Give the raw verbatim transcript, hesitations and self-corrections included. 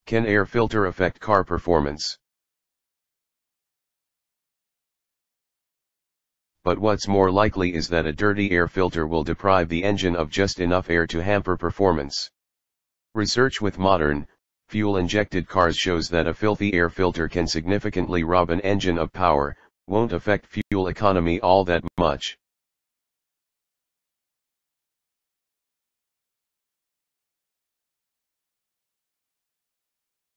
Can air filter affect car performance? But what's more likely is that a dirty air filter will deprive the engine of just enough air to hamper performance. Research with modern, fuel-injected cars shows that a filthy air filter can significantly rob an engine of power, won't affect fuel economy all that much.